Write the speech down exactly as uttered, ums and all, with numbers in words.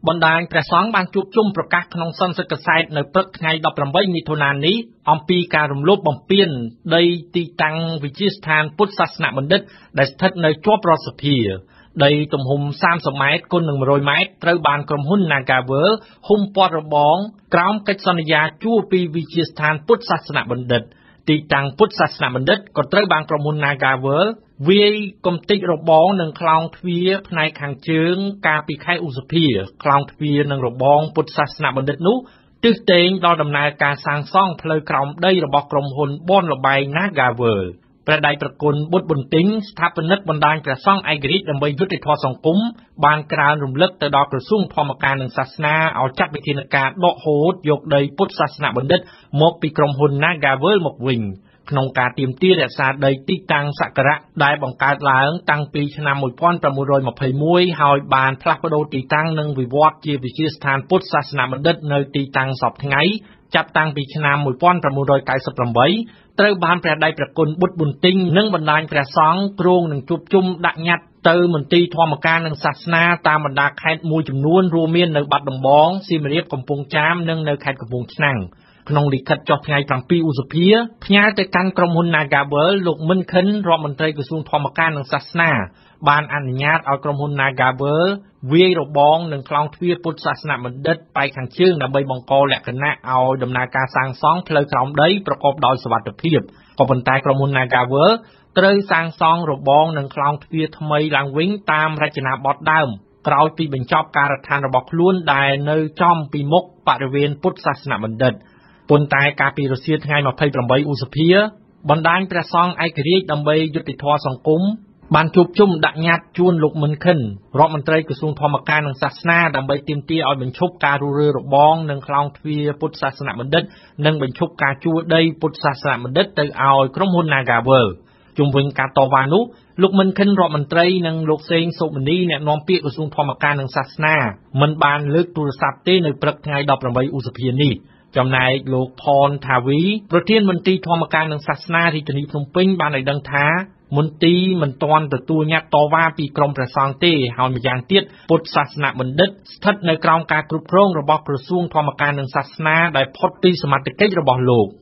បណ្ដាញព្រះសង្ឃបានជួបជុំប្រកាសក្នុងសន្និសីទកសែតនៅព្រឹកថ្ងៃដប់ប្រាំបីមិថុនានេះអំពីការរំលោភបំពានដីទីតាំងវិទ្យាស្ថានពុទ្ធសាសនបណ្ឌិតដែលស្ថិតនៅជាប់រដ្ឋសភាដីទំហំសាមសិបម៉ែត្រគុណនឹងមួយរយម៉ែត្រត្រូវបានក្រុមហ៊ុន Nagavel ហ៊ុំព័ទ្ធរបងក្រោមកិច្ចសន្យាជួលពីវិទ្យាស្ថានពុទ្ធសាសនបណ្ឌិតទីតាំងពុទ្ធសាសនបណ្ឌិតក៏ត្រូវបានក្រុមហ៊ុន Nagavel វាយកំទេចរបងនិងខ្លោងទ្វារផ្នែកខាងជើងកាលពីខែឧសភាខ្លោងទ្វារនិងរបងពុទ្ធសាសនបណ្ឌិតនោះទិសតេងដល់ដំណើរការសាងសង់ផ្លូវក្រោមដីរបស់ក្រុមហ៊ុនបនលបែង Nagavel ព្រះដៃប្រគុណបុត្របន្ទិញស្ថាបនិកបណ្ដាញព្រះសង្ឃឯករាជ្យដើម្បីយុត្តិធម៌សង្គមបានក្រើនរំលឹកទៅដល់ក្រសួងធម្មការនិងសាសនាឲ្យចាត់វិធានការដកហូតយកដីពុទ្ធសាសនបណ្ឌិតមកពីក្រុមហ៊ុន Nagavel មកវិញក្នុងការទាមទាររក្សាដីទីតាំងសក្ការៈដែលបង្កើតឡើងតាំងពីឆ្នាំmột nghìn tám trăm hai mươi mốtហើយបានផ្លាស់ប្ដូរទីតាំងនិងវិវត្តជាវិទ្យាស្ថានពុទ្ធសាសនបណ្ឌិតនៅទីតាំងសពថ្ងៃចាប់តាំងពីឆ្នាំmột nghìn tám trăm chín mươi támត្រូវបានព្រះដៃប្រគុណបុត្របន្ទិញនិងបណ្ដាញព្រះសង្ឃគ្រងនឹងជួបជុំដាក់ញត្តិទៅមន្ទីរធម្មការនិងសាសនាតាមបណ្ដាខេត្តមួយចំនួនរួមមាននៅបាត់ដំបងសៀមរាបកំពង់ចាមនិងនៅខេត្តកំពង់ឆ្នាំងក្នុងលិខិតចុះថ្ងៃប្រាំពីរឧសភាផ្ញើទៅកាន់ក្រុមហ៊ុន Nagavel លោកមិនខិនរដ្ឋមន្ត្រីក្រសួងធម្មការនិងសាសនាបានអនុញ្ញាតឲ្យក្រុមហ៊ុន Nagavel វាយរបងនិងខ្លោងទ្វារពុទ្ធសាសនបណ្ឌិតបែកខាងជើងដើម្បីបង្កលក្ខណៈឲ្យដំណើរការសាងសង់ផ្លូវក្រោមដីប្រកបដោយសុវត្ថិភាពក៏ប៉ុន្តែក្រុមហ៊ុន Nagavel ត្រូវសាងសង់របងនិងខ្លោងទ្វារថ្មីឡើងវិញតាមរចនាបថដើមក្រោយពីបញ្ចប់ការដ្ឋានរបស់ខ្លួនដែលនៅចំពីមុខបរិវេណពុទ្ធសាសនបណ្ឌិតប៉ុន្តែកាលពីរសៀលថ្ងៃยี่สิบแปดឧសភាបណ្ដាញព្រះសង្ឃឯករាជ្យដើម្បីយុត្តិធម៌សង្គមបានជួបជុំដាក់ញត្តិជួនលោកមិនខិនរដ្ឋមន្ត្រីក្រសួងធម្មការនិងសាសនាដើម្បីទាមទារឲ្យបញ្ឈប់ការរុះរើរបងនិងខ្លោងទ្វារពុទ្ធសាសនបណ្ឌិតនិងបញ្ឈប់ការជួលដីពុទ្ធសាសនបណ្ឌិតទៅឲ្យក្រុមហ៊ុន Nagavel ជុំវិញការតវ៉ានោះលោកមិនខិនរដ្ឋមន្ត្រីនិងលោកសេងសុមនីអ្នកនាំពាក្យក្រសួងធម្មការនិងសាសនាមិនបានលើកទូរស័ព្ទទេនៅព្រឹកថ្ងៃដប់ប្រាំបីឧសភានេះចំណែកលោកផនថាវីប្រធានមន្ទីរធម្មការនិងសាសនារាជធានីភ្នំពេញបានឲ្យដឹងថាមន្ទីរមិនទាន់ទទួលញត្តិតវ៉ាពីក្រមព្រះសង្ឃទេហើយម្យ៉ាងទៀតពុទ្ធសាសនបណ្ឌិតស្ថិតនៅក្រោមការគ្រប់គ្រងរបស់ក្រសួងធម្មការនិងសាសនាដែលផុតពីសមត្ថកិច្ចរបស់លោក